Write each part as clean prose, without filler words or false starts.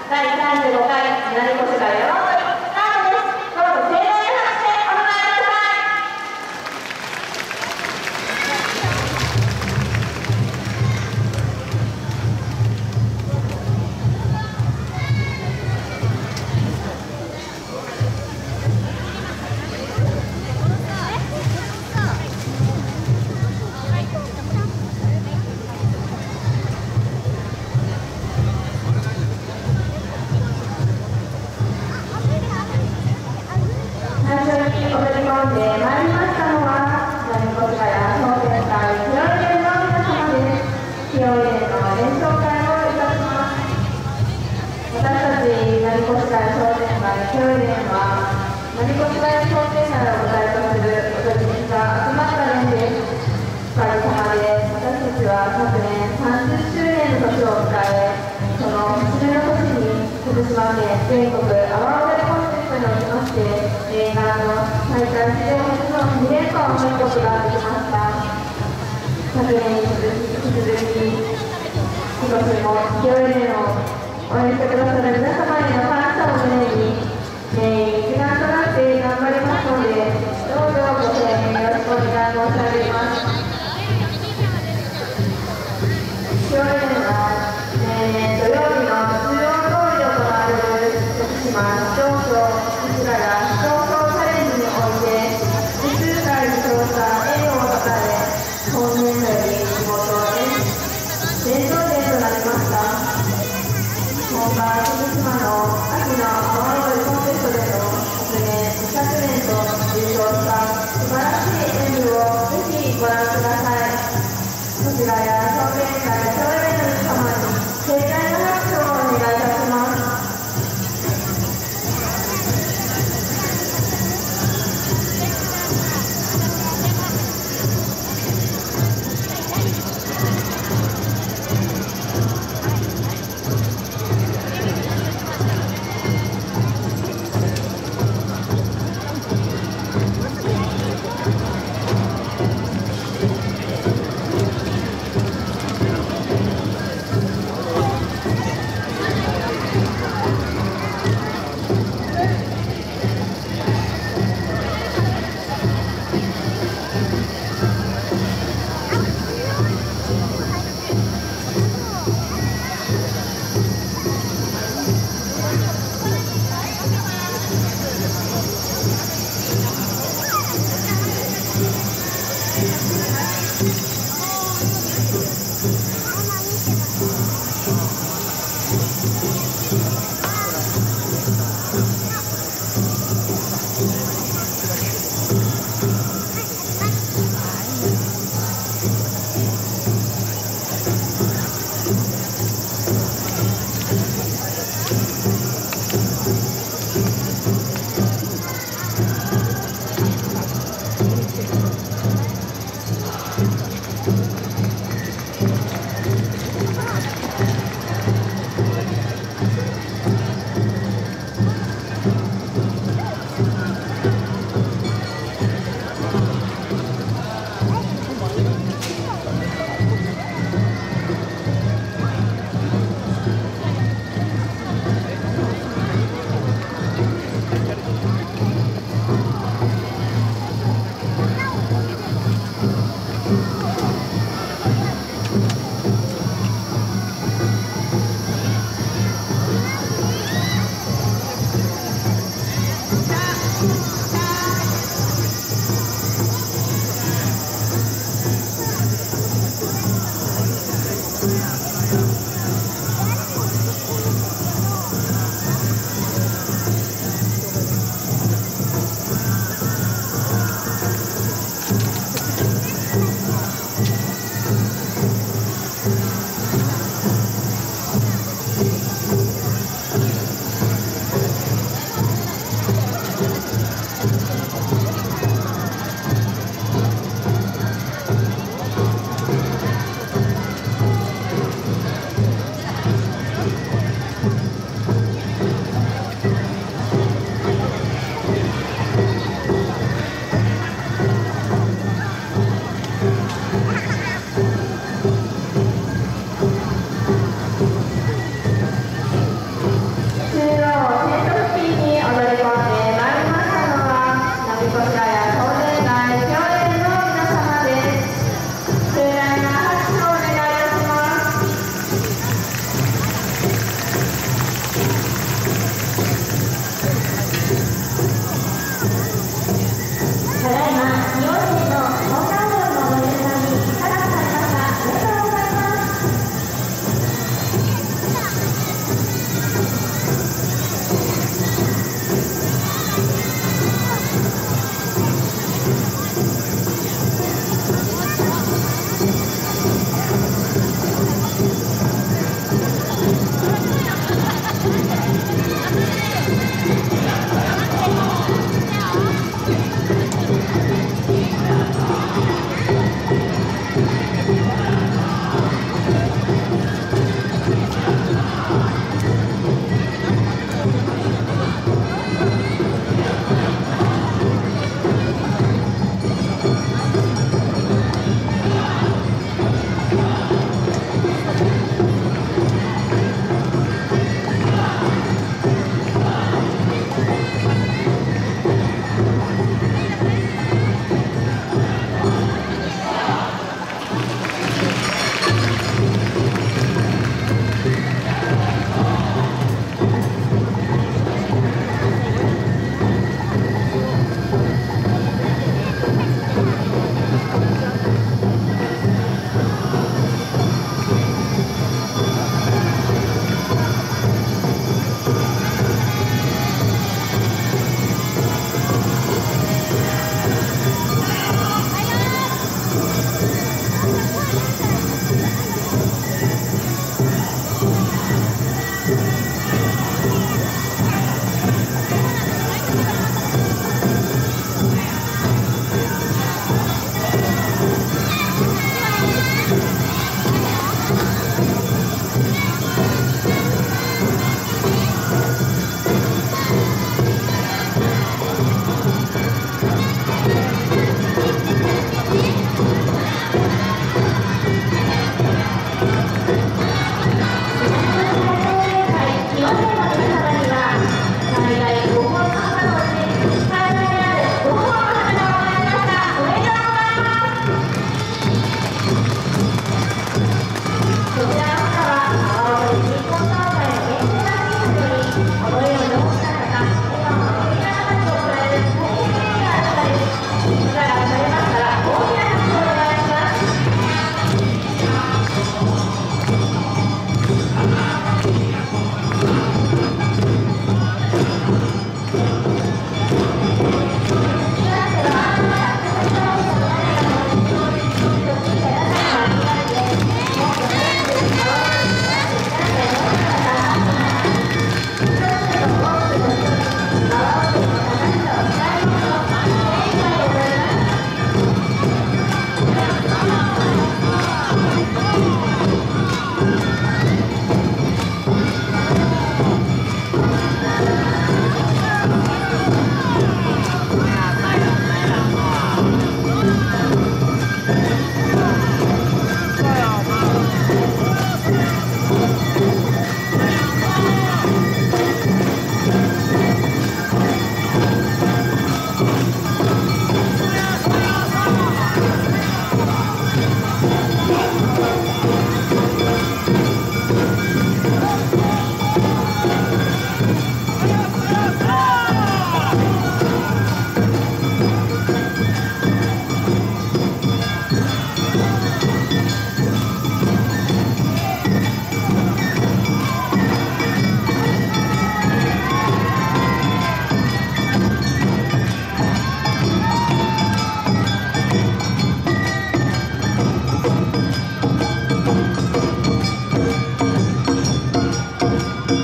第35回南越谷山踊りスタートです。どうぞ盛大な拍手でお迎えください。最初に踊り込んでまいりましたのは南越谷商店会清居連の皆様です。清居連の演奏会をいたします。私たち南越谷商店会清居連は南越谷商店街を舞台とする踊り人が集まった連です。おかげさまで私たちは昨年30周年の年を迎え、その節目の年に福島県全国阿波踊りコンテストにおきまして念願の大会史上初の2連覇を取ることができました。昨年に引き続き今年も清居連を応援してくださる皆様への感謝を胸に全員一丸となって頑張りますので、どうぞご声援よろしくお願い申し上げます。清居連は例年土曜日の通常通り行われる徳島市町村市ヶ谷市町村チャレンジにおいて複数回受賞した栄誉をたたえ、本年度より地元伝統伝となりました。本場徳島の秋の阿波踊りコンテストでの昨年200年と優勝した素晴らしい演舞をぜひご覧ください。こちらや商店会清居連の皆様に盛大な拍手をお願いいたします。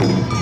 ます。